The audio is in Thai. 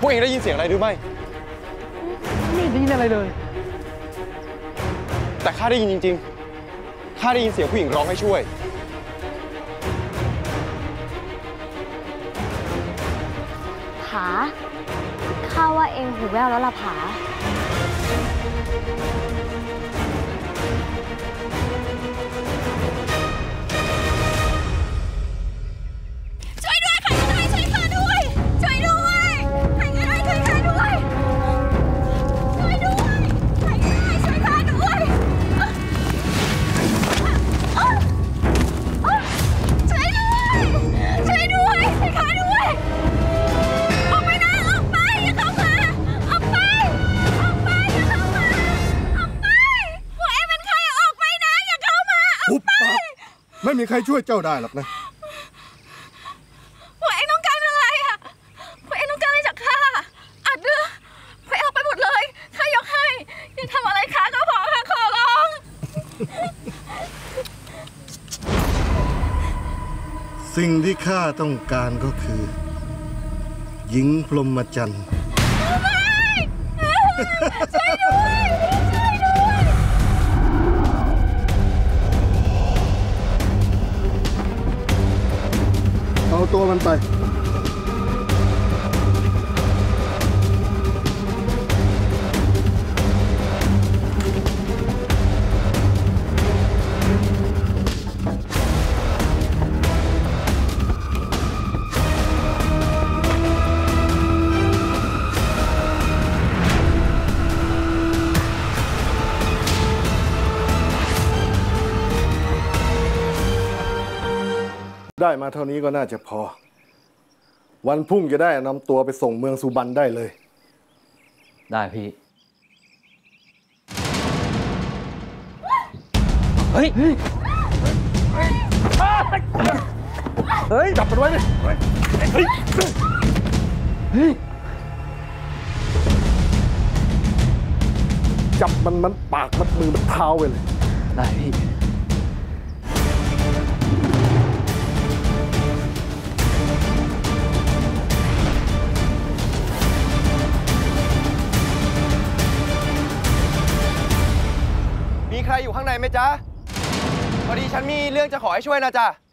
วกเองได้ยินเสียงอะไรหรือไม่ไม่ได้ยินอะไรเลยแต่ข้าได้ยินจริงๆข้าได้ยินเสียงผู้หญิงร้องให้ช่วยผาข้าว่าเองหูแว่วแล้วล่ะผาช่วยด้วยใครก็ได้ช่วยข้าด้วยช่วยด้วยใครก็ได้ช่วยข้าด้วยช่วยด้วยใครก็ได้ช่วยข้าด้วยช่วยด้วยช่วยด้วยช่วยข้าด้วยออกไปนะออกไปอย่าเข้ามาออกไปออกไปอย่าเข้ามาออกไปพวกเอ็งเป็นใครออกไปนะอย่าเข้ามาออกไปไม่มีใครช่วยเจ้าได้หรอกนะพวกเอ็งต้องการอะไรอ่ะพวกเอ็งต้องการอะไรจากข้าอัดเดือพวกเอ็งเอาไปหมดเลยข้ายกให้อย่าทำอะไรข้าก็พอค่ะขอร้องสิ่งที่ข้าต้องการก็คือหญิงพรหมจรรย์ช่วยด้วยช่วยด้วยเอาตัวมันไปได้มาเท่านี้ก็น่าจะพอวันพรุ่งจะได้นำตัวไปส่งเมืองสุบรรณได้เลยได้พี่เฮ้ยจับมันไว้ดิเฮ้ยจับมันปากมัดมือมัดเท้าไปเลยได้พี่มีใครอยู่ข้างในไหมจ๊ะพอดีฉันมีเรื่องจะขอให้ช่วยนะจ๊ะ